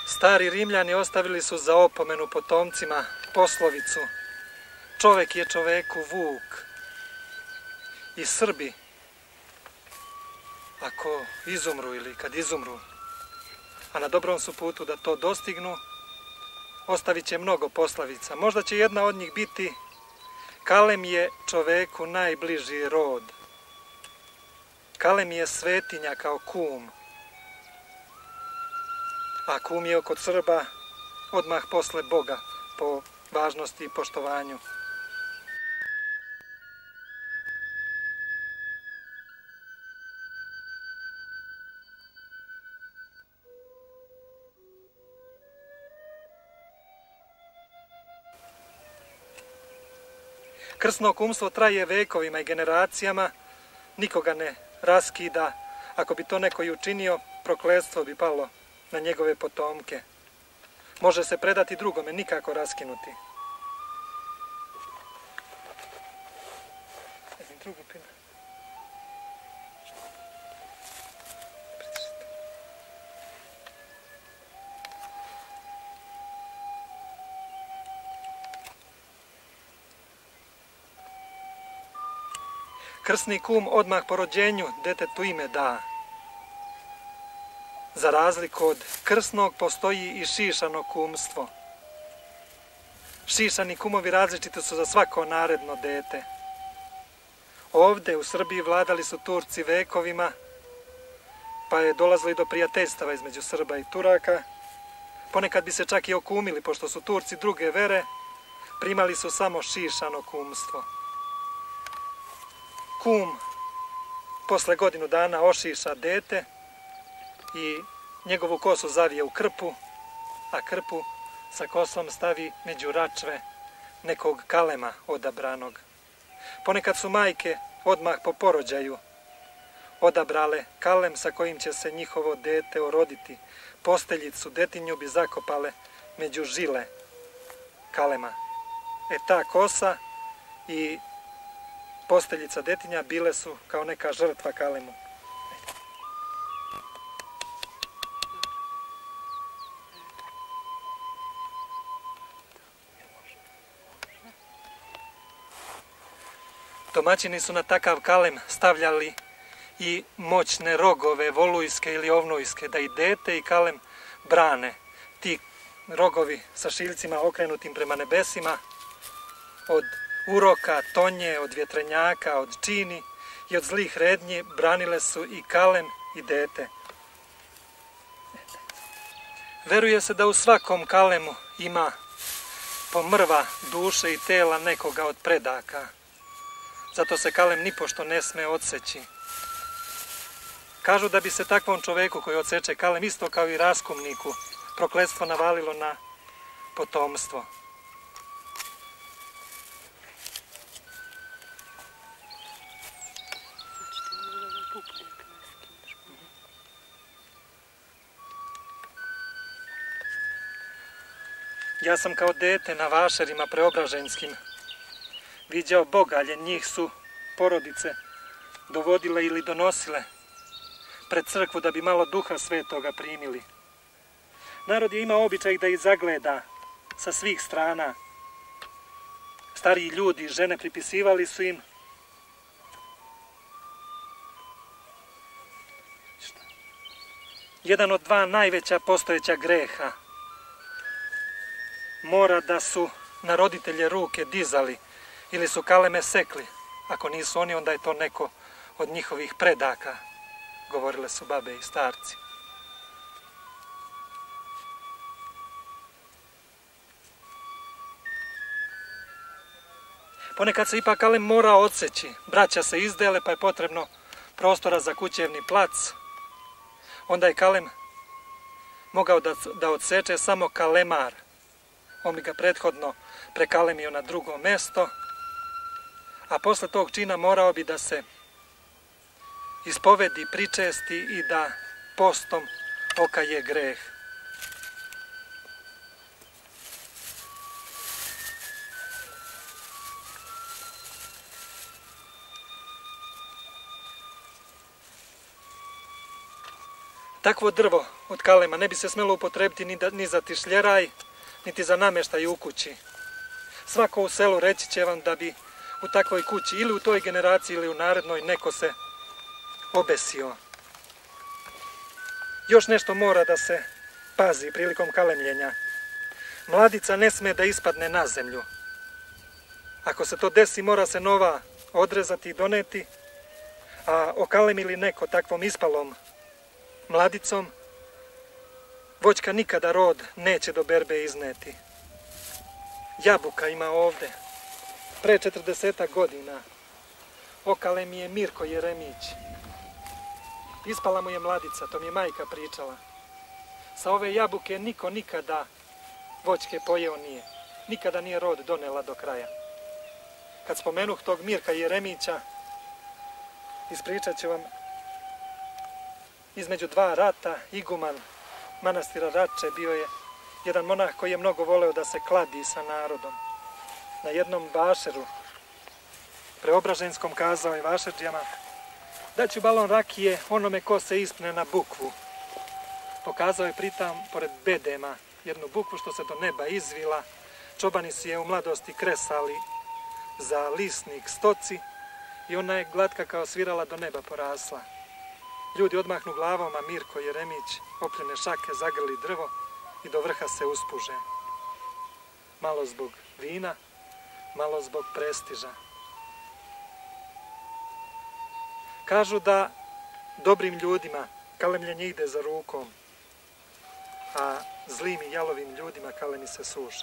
Stari Rimljani ostavili su za opomenu potomcima poslovicu čovek je čoveku vuk. I Srbi, ako izumru ili kad izumru, a na dobrom su putu da to dostignu, ostavit će mnogo poslovica. Možda će jedna od njih biti kalem je čoveku najbliži rod. Kalem je svetinja kao kum. A kum je kod Srba odmah posle Boga po važnosti i poštovanju. Krsno kumstvo traje vekovima i generacijama, nikoga ne raskida. Ako bi to neko i učinio, prokletstvo bi palo na njegove potomke. Može se predati drugome, nikako raskinuti. Krsni kum odmah po rođenju detetu ime da. Za razliku od krsnog postoji i šišano kumstvo. Šišani kumovi različiti su za svako naredno dete. Ovde u Srbiji vladali su Turci vekovima, pa je dolazilo i do prijateljstava između Srba i Turaka. Ponekad bi se čak i okumili, pošto su Turci druge vere, primali su samo šišano kumstvo. Kum posle godinu dana ošiša dete i njegovu kosu zavije u krpu, a krpu sa kosom stavi među račve nekog kalema odabranog. Ponekad su majke odmah po porođaju odabrale kalem sa kojim će se njihovo dete oroditi. Posteljicu, detinju bi zakopale među žile kalema. Ta kosa i posteljica detinja bile su kao neka žrtva kalemu. Domaćini su na takav kalem stavljali i moćne rogove, volujske ili ovnujske, da i dete i kalem brane. Ti rogovi sa šiljcima okrenutim prema nebesima od uroka, tonje, od vjetrenjaka, od čini i od zlih rednji branile su i kalem i dete. Veruje se da u svakom kalemu ima pomrva duše i tela nekoga od predaka. Zato se kalem nipošto ne sme odseći. Kažu da bi se takvom čoveku koji odseče kalem, isto kao i raskumniku, prokletstvo navalilo na potomstvo. Ja sam kao dete na vašerima preobraženskim viđao bogalje, njih su porodice dovodile ili donosile pred crkvu da bi malo duha svetoga primili. Narod je imao običaj da ih zagleda sa svih strana. Stariji ljudi, žene pripisivali su im jedan od dva najveća postojeća greha. Mora da su na roditelje ruke dizali ili su kaleme sekli. Ako nisu oni, onda je to neko od njihovih predaka, govorile su babe i starci. Ponekad se ipak kalem mora odseći. Braća se izdele, pa je potrebno prostora za kućevni plac. Onda je kalem mogao da odseče samo kalemar. On bi ga prethodno prekalemio na drugo mesto, a posle tog čina morao bi da se ispovedi, pričesti i da postom okaje greh. Takvo drvo od kalema ne bi se smjelo upotrebiti ni za tišljeraj, niti za namještaj u kući. Svako u selu reći će vam da bi u takvoj kući ili u toj generaciji ili u narednoj neko se obesio. Još nešto mora da se pazi prilikom kalemljenja. Mladica ne smije da ispadne na zemlju. Ako se to desi, mora se nova odrezati i doneti, a okalemi li neko takvom ispalom mladicom, voćka nikada rod neće do berbe izneti. Jabuka ima ovde. Pre 40 godina okalem je Mirko Jeremić. Ispala mu je mladica, to mi je majka pričala. Sa ove jabuke niko nikada voćke pojeo nije. Nikada nije rod donela do kraja. Kad spomenuh tog Mirka Jeremića, ispričat ću vam između dva rata, iguman manastira Rače bio je jedan monah koji je mnogo voleo da se kladi sa narodom. Na jednom vašeru preobraženskom kazao je vašeđijama: daću balon rakije onome ko se ispne na bukvu. Pokazao je pritam pored bedema jednu bukvu što se do neba izvila. Čobani si je u mladosti kresali za lisnik stoci i ona je glatka kao svirala do neba porasla. Ljudi odmahnu glavom, a Mirko Jeremić opljene šake, zagrli drvo i do vrha se uspuže. Malo zbog vina, malo zbog prestiža. Kažu da dobrim ljudima kalemljenje ide za rukom, a zlim i jalovim ljudima kalemi se suše.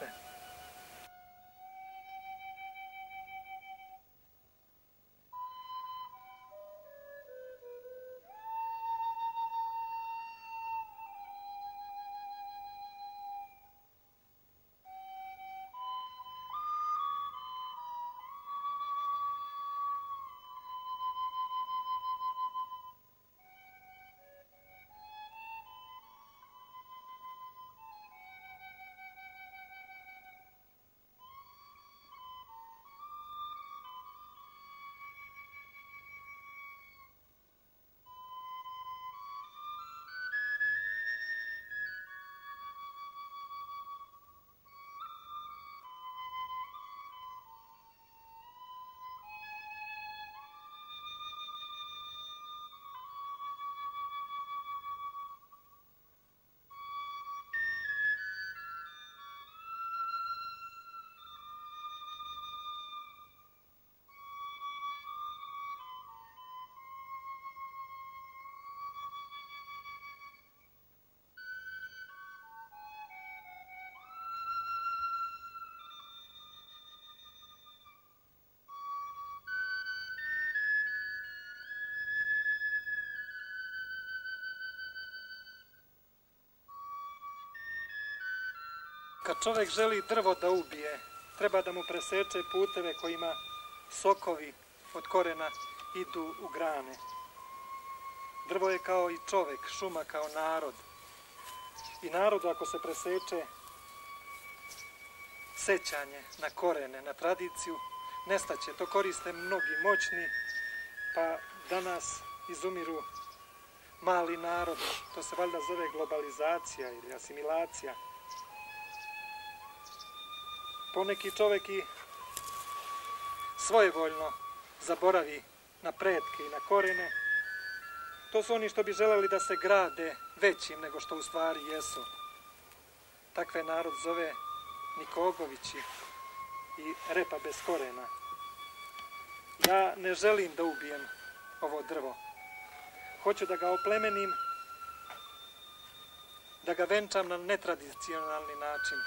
Kad čovjek želi drvo da ubije, treba da mu preseče puteve kojima sokovi od korena idu u grane. Drvo je kao i čovjek, šuma kao narod. I narodu ako se preseče sećanje na korene, na tradiciju, nestaće. To koriste mnogi moćni, pa danas izumiru mali narod. To se valjda zove globalizacija ili asimilacija. Poneki čovjek i svojevoljno zaboravi na pretke i na korene. To su oni što bi želeli da se grade većim nego što u stvari jesu. Takve narod zove Nikogovići i repa bez korena. Ja ne želim da ubijem ovo drvo. Hoću da ga oplemenim, da ga venčam na netradicionalni način.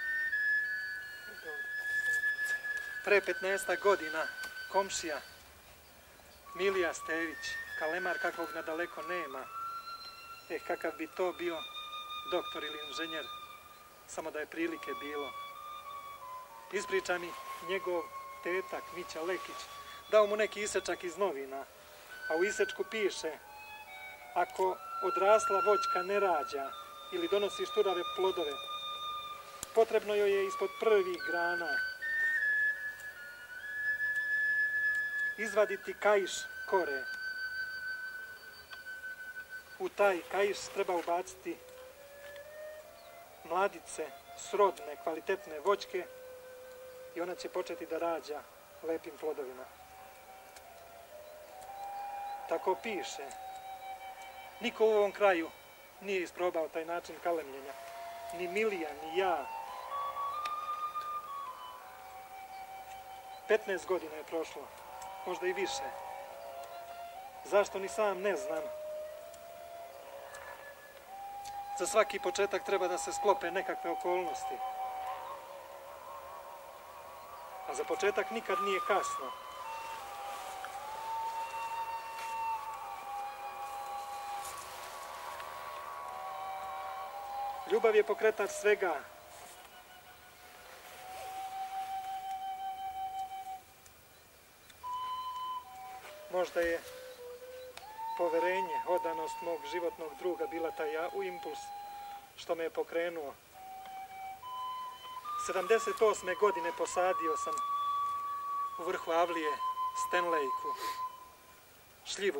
Pre 15 godina komšija Milija Stević, kalemar kakvog nadaleko nema, kakav bi to bio doktor ili inženjer, samo da je prilike bilo. Ispriča mi njegov tetak Mića Lekić, dao mu neki isečak iz novina, a u isečku piše: ako odrasla voćka ne rađa ili donosi šturave plodove, potrebno joj je ispod prvih grana izvaditi kaiš kore u taj kaiš treba ubaciti mladice, srodne, kvalitetne voćke i ona će početi da rađa lepim plodovima. Tako piše. Niko u ovom kraju nije isprobao taj način kalemljenja. Ni Milija, ni ja. 15 godina je prošlo, možda i više. Zašto ni sam ne znam. Za svaki početak treba da se sklope nekakve okolnosti. A za početak nikad nije kasno. Ljubav je pokretač svega. Možda je poverenje, odanost mog životnog druga bila taj impuls što me je pokrenuo. 78. godine posadio sam u vrhu avlije Stenlejku šljivu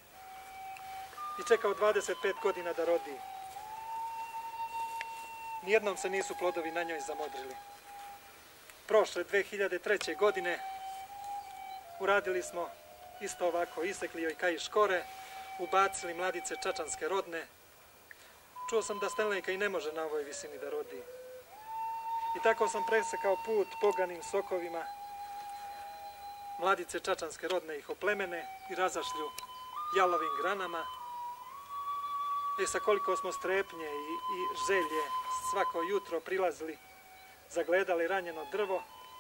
i čekao 25 godina da rodi. Nijednom se nisu plodovi na njoj zamodrili. Prošle 2003. godine uradili smo isto ovako, isekli joj kaiš kore, ubacili mladice čačanske rodne. Čuo sam da Stenlejka i ne može na ovoj visini da rodi. I tako sam presekao put poganim sokovima. Mladice čačanske rodne ih oplemene i razašlju jalovim granama. I sa koliko smo strepnje i želje svako jutro prilazili, zagledali ranjeno drvo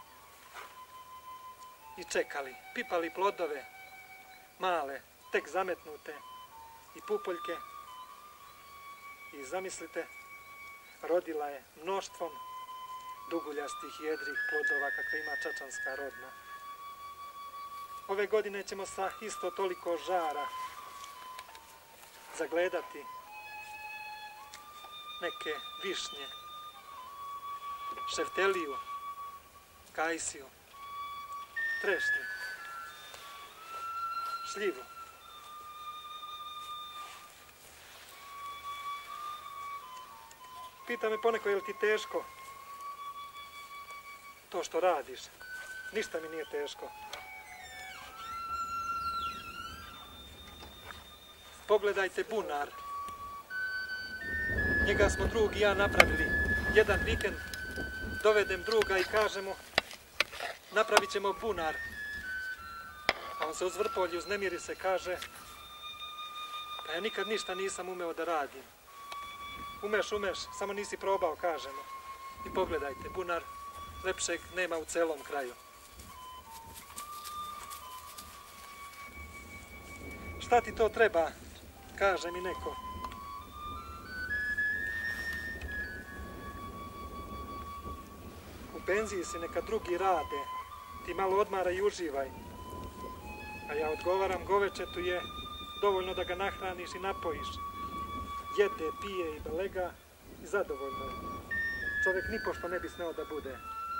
i čekali, pipali plodove, male, tek zametnute i pupoljke. I zamislite, rodila je mnoštvom duguljastih jedrih plodova kakve ima čačanska rodna. Ove godine ćemo sa isto toliko žara zagledati neke višnje, šefteliju, kajsiju, trešnju, šljivu. Pita me poneko, je li ti teško to što radiš? Ništa mi nije teško. Pogledajte bunar. Njega smo drug i ja napravili. Jedan vikend dovedem druga i kažem mu, napravit ćemo bunar. A on se uzvrpolji, uznemiri se, kaže, pa ja nikad ništa nisam umeo da radim. Umeš, samo nisi probao, kažemo. I pogledajte, bunar lepšeg nema u celom kraju. Šta ti to treba, kaže mi neko. U penziji si, neka drugi rade, ti malo odmaraj i uživaj. A ja odgovaram, govečetu je dovoljno da ga nahraniš i napojiš. Jede, pije i belega i zadovoljno je. Čovjek nipošto ne bi smeo da bude.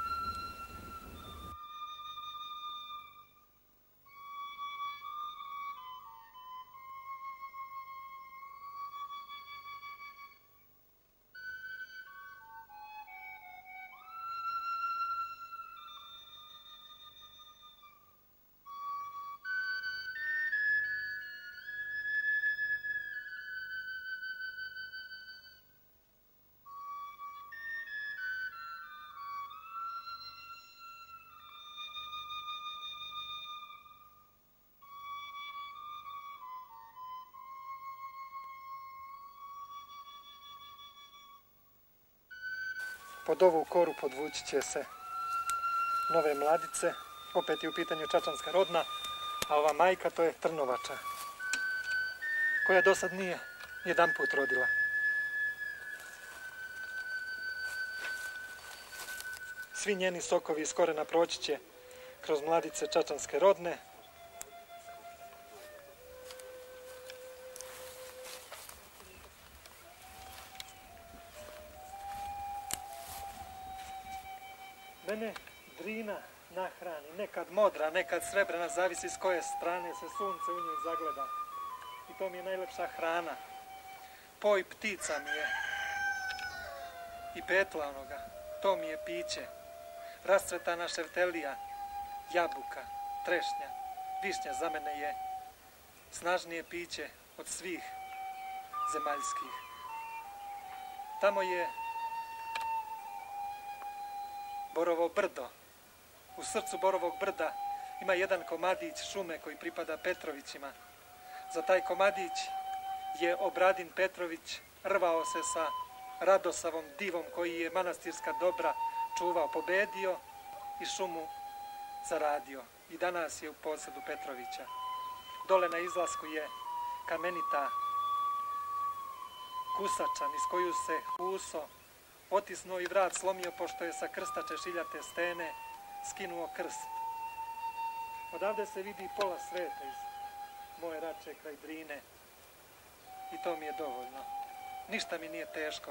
Pod ovu koru podvući će se nove mladice, opet je u pitanju čačanska rodna, a ova majka to je trnovača, koja do sad nije jedanput rodila. Svi njeni sokovi iz korena proći će kroz mladice čačanske rodne. Mene Drina nahrani, nekad modra, nekad srebrna, zavisi s koje strane se sunce u njoj zagleda. I to mi je najlepša hrana. Poj ptica mi je i petla onoga, to mi je piće. Rascvetana ševtelija, jabuka, trešnja, višnja za mene je snažnije piće od svih zemaljskih. Tamo je Borovo brdo. U srcu Borovog brda ima jedan komadić šume koji pripada Petrovićima. Za taj komadić je Obradin Petrović rvao se sa Radosavom divom koji je manastirska dobra čuvao, pobedio i šumu zaradio. I danas je u posjedu Petrovića. Dole na izlasku je kamenita kusačan iz koju se Huso otisnuo i vrat slomio pošto je sa krsta češiljate stene skinuo krst. Odavde se vidi pola sveta iz moje Rače kraj Drine i to mi je dovoljno. Ništa mi nije teško.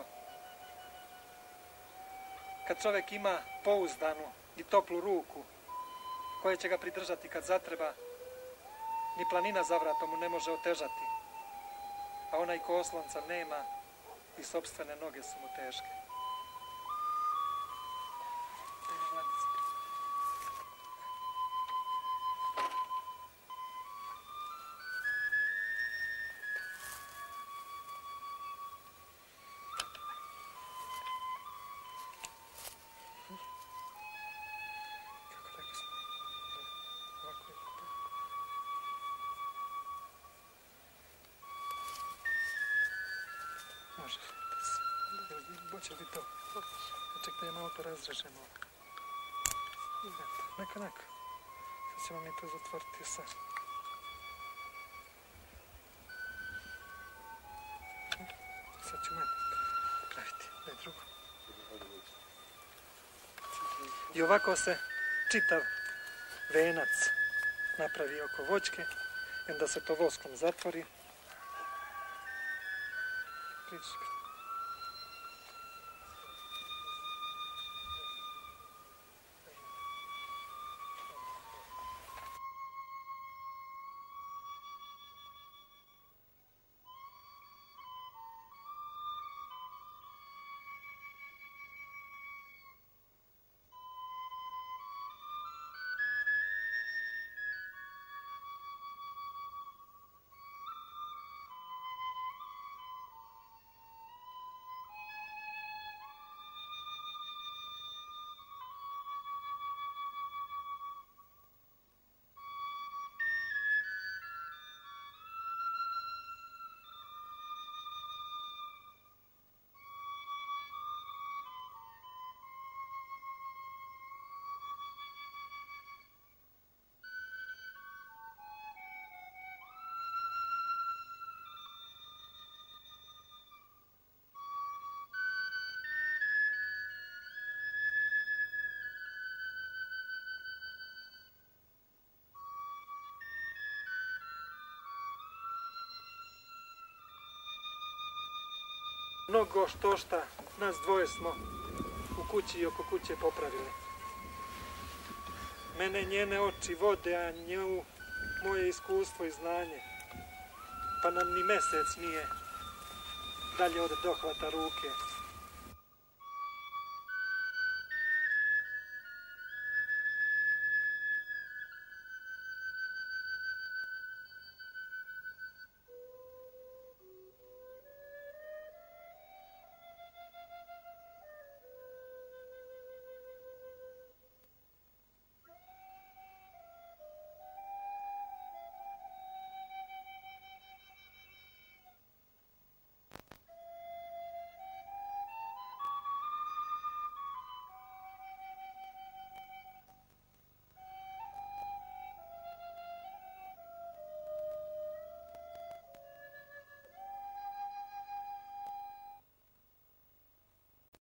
Kad čovjek ima pouzdanu i toplu ruku koja će ga pridržati kad zatreba, ni planina za vratom mu ne može otežati, a onaj ko oslonca nema i sopstvene noge su mu teške. Može, hoće li to? Ček da je malo to razrežemo. Neka. Sad ćemo mi to zatvoriti sad. Sad ću manje praviti, daj drugo. I ovako se čitav venac napravi oko voćke i onda se to voskom zatvori. Mnogo što nas dvoje smo u kući i oko kuće popravili. Mene njene oči vode, a nju moje iskustvo i znanje. Pa nam ni mesec nije dalje od dohvata ruke.